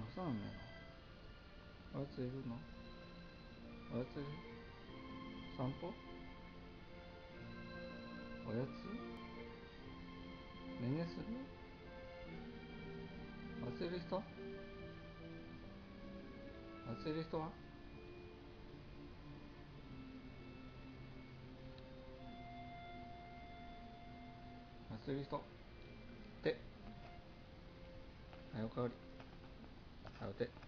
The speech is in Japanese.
そうなんだよな。操れるの？操れる？散歩？おやつ？ねねする？操れる人？操れる人は？操れる人手。はい、おかわり。はい、お手。